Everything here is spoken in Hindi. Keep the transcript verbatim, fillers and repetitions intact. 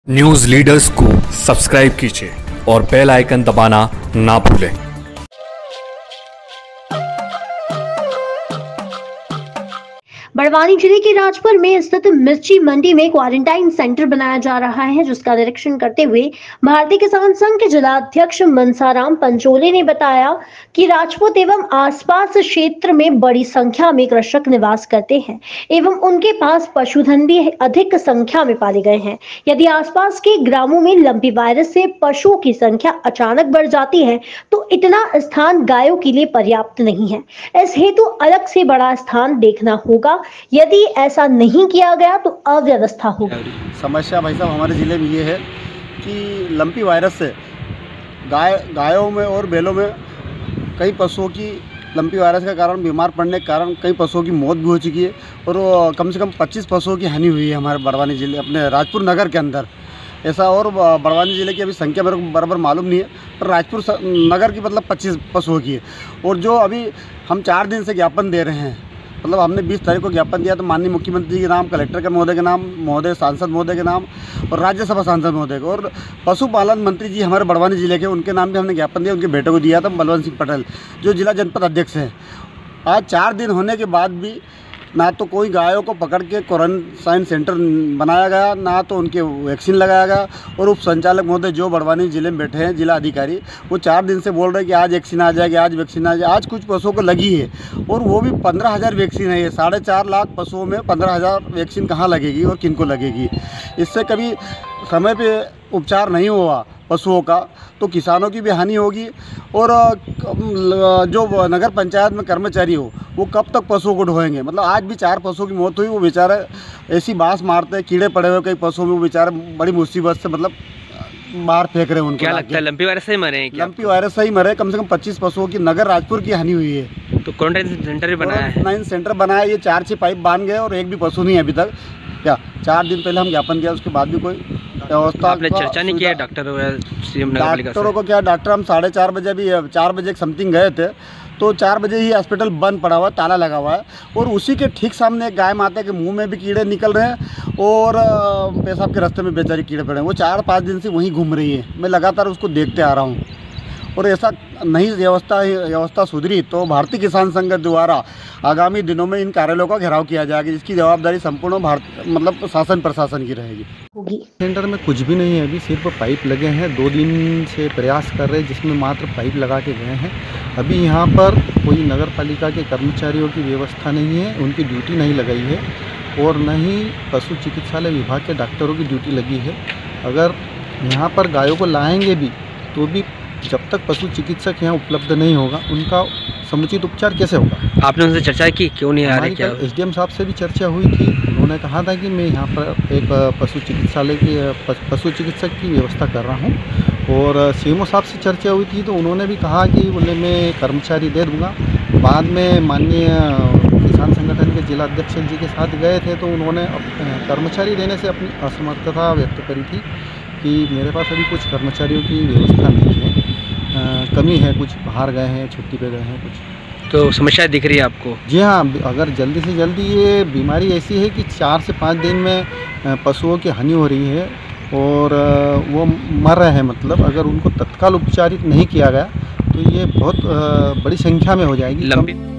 न्यूज लीडर्स को सब्सक्राइब कीजिए और बेल आइकन दबाना ना भूलें। बड़वानी जिले के राजपुर में स्थित मिर्ची मंडी में क्वारंटाइन सेंटर बनाया जा रहा है, जिसका निरीक्षण करते हुए भारतीय किसान संघ के जिला अध्यक्ष मनसाराम पंचोले ने बताया कि राजपुर एवं आसपास क्षेत्र में बड़ी संख्या में कृषक निवास करते हैं एवं उनके पास पशुधन भी अधिक संख्या में पाले गए हैं। यदि आसपास के ग्रामों में लंपी वायरस से पशुओं की संख्या अचानक बढ़ जाती है तो इतना स्थान गायों के लिए पर्याप्त नहीं है। इस हेतु अलग से बड़ा स्थान देखना होगा। यदि ऐसा नहीं किया गया तो अव्यवस्था होगी। समस्या भाई साहब हमारे ज़िले में ये है कि लंपी वायरस से गाय गायों में और बैलों में कई पशुओं की लंपी वायरस के कारण बीमार पड़ने के कारण कई पशुओं की मौत भी हो चुकी है और कम से कम पच्चीस पशुओं की हानि हुई है हमारे बड़वानी ज़िले अपने राजपुर नगर के अंदर। ऐसा और बड़वानी ज़िले की अभी संख्या मेरे को बराबर मालूम नहीं है, पर राजपुर नगर की मतलब पच्चीस पशुओं की है। और जो अभी हम चार दिन से ज्ञापन दे रहे हैं, मतलब हमने बीस तारीख को ज्ञापन दिया तो माननीय मुख्यमंत्री के नाम, कलेक्टर के महोदय के नाम, महोदय सांसद महोदय के नाम और राज्यसभा सांसद महोदय को और पशुपालन मंत्री जी हमारे बड़वानी जिले के, उनके नाम भी हमने ज्ञापन दिया। उनके बेटे को दिया था, बलवंत सिंह पटेल, जो जिला जनपद अध्यक्ष हैं। आज चार दिन होने के बाद भी ना तो कोई गायों को पकड़ के क्वारंटाइन सेंटर बनाया गया, ना तो उनके वैक्सीन लगाया गया। और उप संचालक महोदय जो बड़वानी जिले में बैठे हैं, जिला अधिकारी, वो चार दिन से बोल रहे हैं कि आज वैक्सीन आ जाएगी, आज वैक्सीन आ जाए। आज कुछ पशुओं को लगी है और वो भी पंद्रह हज़ार वैक्सीन है। ये साढ़े चार लाख पशुओं में पंद्रह हज़ार वैक्सीन कहाँ लगेगी और किनको लगेगी? इससे कभी समय पे उपचार नहीं हुआ पशुओं का तो किसानों की भी हानि होगी और जो नगर पंचायत में कर्मचारी हो वो कब तक पशुओं को ढोएंगे? मतलब आज भी चार पशुओं की मौत हुई, वो बेचारे ऐसी बांस मारते हैं, कीड़े पड़े हुए कई पशुओं में, वो बेचारे बड़ी मुसीबत से मतलब बाहर फेंक रहे हैं उनको। क्या लगता है लंपी वायरस से ही मरे हैं क्या? लंपी वायरस से ही मरे। कम से कम पच्चीस पशुओं की नगर राजपुर की हानि हुई है। तो क्वारंटाइन सेंटर भी बनाया है? क्वारंटाइन सेंटर बनाया, ये चार छः पाइप बांध गए और एक भी पशु नहीं है अभी तक। क्या चार दिन पहले हम ज्ञापन दिया, उसके बाद भी कोई व्यवस्था? आपने चर्चा नहीं किया डॉक्टरों डॉक्टरों को? क्या डॉक्टर, हम साढ़े चार बजे भी चार बजे समथिंग गए थे तो चार बजे ही हॉस्पिटल बंद पड़ा हुआ है, ताला लगा हुआ है और उसी के ठीक सामने एक गाय माता के मुंह में भी कीड़े निकल रहे हैं और पेशाब के रास्ते में बेचारी कीड़े पड़े हैं। वो चार पाँच दिन से वहीं घूम रही है, मैं लगातार उसको देखते आ रहा हूँ। और ऐसा नहीं व्यवस्था व्यवस्था सुधरी तो भारतीय किसान संघ द्वारा आगामी दिनों में इन कार्यालयों का घेराव किया जाएगा, जिसकी जवाबदारी संपूर्ण भारत मतलब शासन प्रशासन की रहेगी। सेंटर में कुछ भी नहीं है, अभी सिर्फ पाइप लगे हैं। दो दिन से प्रयास कर रहे हैं जिसमें मात्र पाइप लगा के गए हैं। अभी यहाँ पर कोई नगर पालिका के कर्मचारियों की व्यवस्था नहीं है, उनकी ड्यूटी नहीं लगाई है और न ही पशु चिकित्सालय विभाग के डॉक्टरों की ड्यूटी लगी है। अगर यहाँ पर गायों को लाएंगे भी तो भी जब तक पशु चिकित्सक यहाँ उपलब्ध नहीं होगा उनका समुचित उपचार कैसे होगा? आपने उनसे चर्चा की, क्यों नहीं आ रही? क्या एसडीएम साहब से भी चर्चा हुई थी, उन्होंने कहा था कि मैं यहाँ पर एक पशु चिकित्सालय की पशु चिकित्सक की व्यवस्था कर रहा हूँ। और सीएमओ साहब से चर्चा हुई थी तो उन्होंने भी कहा कि बोले मैं कर्मचारी दे दूँगा। बाद में माननीय किसान संगठन के जिला अध्यक्ष जी के साथ गए थे तो उन्होंने कर्मचारी देने से अपनी असमर्थता व्यक्त करी थी कि मेरे पास अभी कुछ कर्मचारियों की व्यवस्था नहीं है, आ, कमी है, कुछ बाहर गए हैं, छुट्टी पे गए हैं कुछ। तो समस्या दिख रही है आपको? जी हाँ, अगर जल्दी से जल्दी, ये बीमारी ऐसी है कि चार से पाँच दिन में पशुओं की हानि हो रही है और वो मर रहे हैं। मतलब अगर उनको तत्काल उपचारित नहीं किया गया तो ये बहुत बड़ी संख्या में हो जाएगी। लंबी